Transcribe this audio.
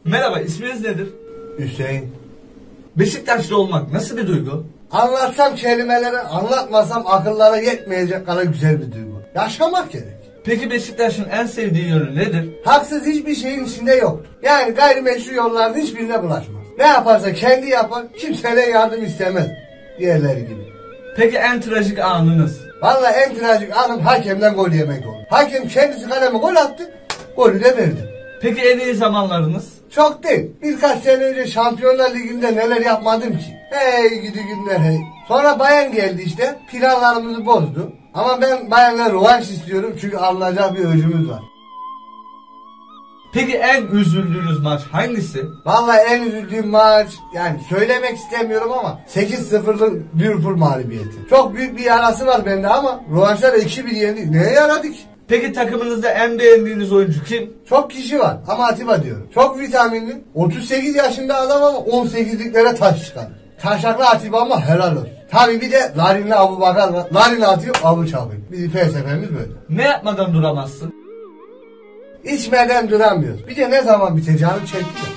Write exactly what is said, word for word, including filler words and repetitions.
Merhaba, isminiz nedir? Hüseyin. Beşiktaşlı olmak nasıl bir duygu? Anlatsam kelimeleri, anlatmasam akıllara yetmeyecek kadar güzel bir duygu. Yaşamak gerek. Peki Beşiktaş'ın en sevdiği yönü nedir? Haksız hiçbir şeyin içinde yoktur. Yani gayrimeşru yolların hiçbirine bulaşmaz. Ne yaparsa kendi yapar, kimseden yardım istemez. Diğerleri gibi. Peki en trajik anınız? Vallahi en trajik anım hakemden gol yemek oldu. Hakem kendisi kaleme gol attı, golü de verdi. Peki en iyi zamanlarınız? Çok değil. Birkaç sene önce Şampiyonlar Ligi'nde neler yapmadım ki. Hey gidi günler hey. Sonra Bayern geldi işte. Planlarımızı bozdu. Ama ben Bayern'le rövanş istiyorum çünkü alınacak bir öcümüz var. Peki en üzüldüğünüz maç hangisi? Vallahi en üzüldüğüm maç, yani söylemek istemiyorum ama sekiz sıfırlık Liverpool mağlubiyeti. Çok büyük bir yarası var bende ama rövanşlar iki bir yendik. Neye yaradık? Peki takımınızda en beğendiğiniz oyuncu kim? Çok kişi var ama Atiba diyorum. Çok vitaminli. otuz sekiz yaşında adam ama on sekizliklere taş çıkarır. Taşaklı Atiba ama helal olsun. Tabii bir de Larin'le Abubakar var. Larin atıyor, Abu çalıyor. Bizim felsefemiz böyle. Ne yapmadan duramazsın? İçmeden duramıyoruz. Bir de ne zaman biteceğini çekti.